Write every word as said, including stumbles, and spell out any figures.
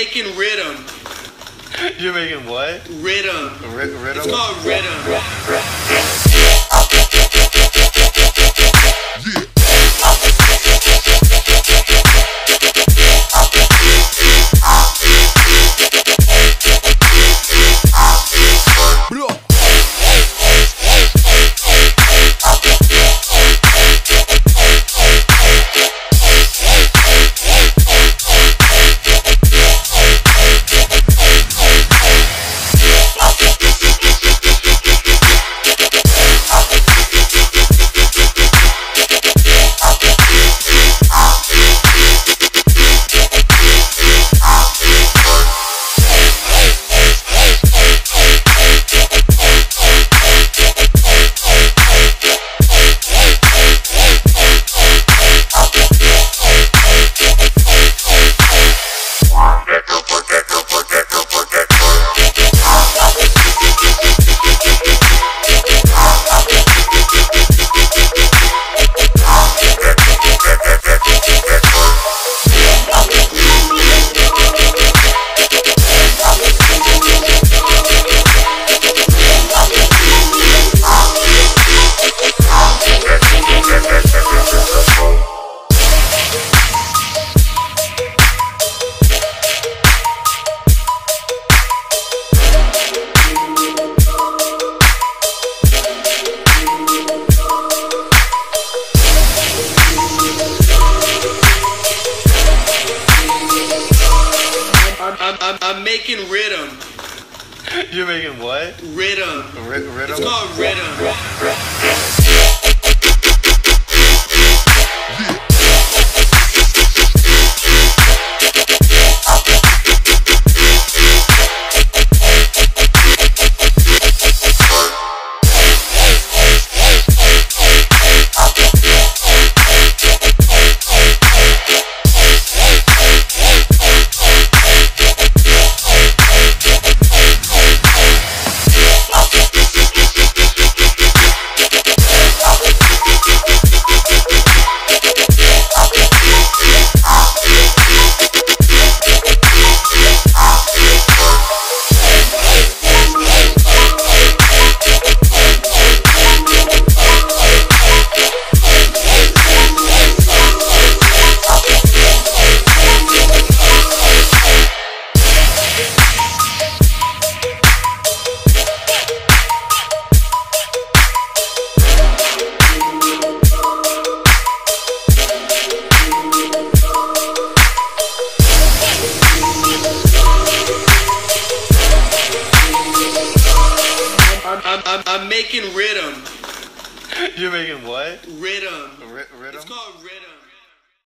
making rhythm. You're making what? Rhythm. R rhythm? It's called rhythm. I'm, I'm, I'm making rhythm. You're making what? Rhythm. R rhythm? It's called rhythm. I'm, I'm, I'm making rhythm. You're making what? Rhythm. R rhythm? It's called rhythm.